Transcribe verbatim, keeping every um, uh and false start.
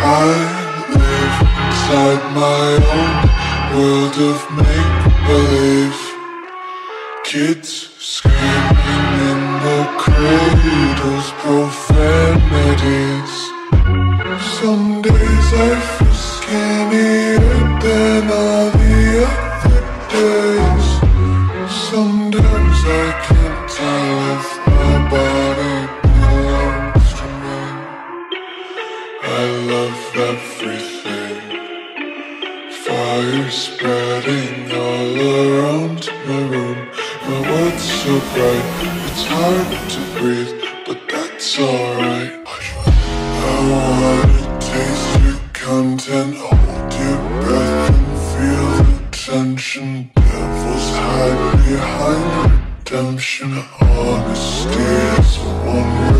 I live inside my own world of make-believe. Kids screaming in the cradles, profanities. Some days I feel skinnier than all the other days. Sometimes I can't tell if my body belongs to me. I love everything. Fire spreading all around my room. My world's so bright, it's hard to breathe, but that's alright. I wanna taste your content, hold your breath and feel the tension. Devils hide behind redemption. Honesty is one